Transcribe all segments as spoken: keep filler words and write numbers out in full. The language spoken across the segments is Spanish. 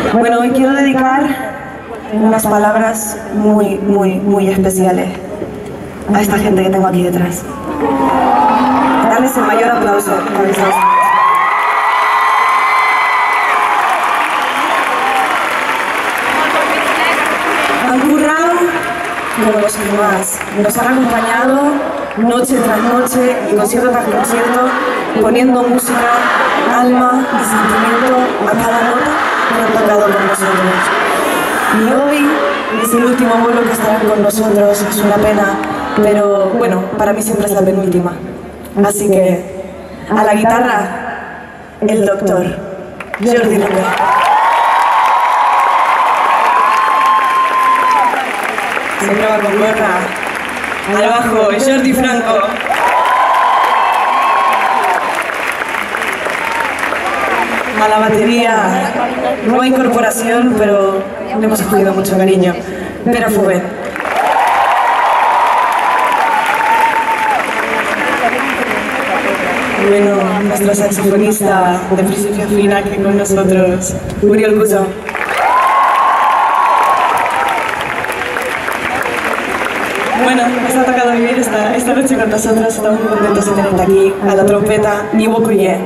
Bueno, hoy quiero dedicar unas palabras muy, muy, muy especiales a esta gente que tengo aquí detrás. Darles el mayor aplauso. Han currado como los que más. Nos han acompañado noche tras noche y concierto tras concierto, poniendo música, alma y sentimiento a cada nota que han tocado con nosotros. Y hoy es el último vuelo que estarán con nosotros, es una pena, pero bueno, para mí siempre es la penúltima. Así que a la guitarra, el doctor Jordi López. Siempre va con gorra. Al bajo, Jordi Franco. A la batería, nueva incorporación, pero le hemos cogido mucho cariño. Pera Fubén. Bueno, nuestro saxofonista de principio a fin aquí con nosotros, Uriel Cuso. Bueno, nos ha tocado vivir esta, esta noche con nosotros, estamos muy contentos de tenerte aquí, a la trompeta, Nivo Cuye.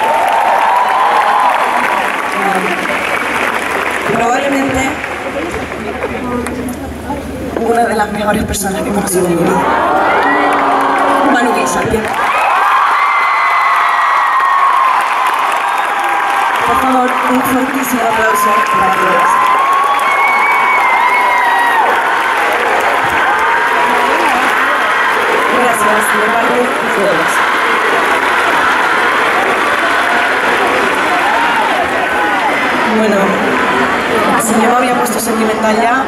Probablemente una de las mejores personas que he conocido en mi vida. Manu Guisanti. Por favor, un fortísimo aplauso para todos. Gracias, de parte de todos. Bueno, si yo me había puesto sentimental ya.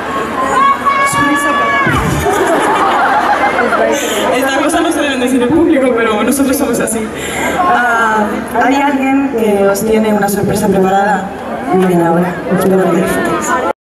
Estas cosas no se deben decir en público, pero nosotros somos así. Uh, hay alguien que os tiene una sorpresa preparada. Miren ahora, espero que lo disfrutéis.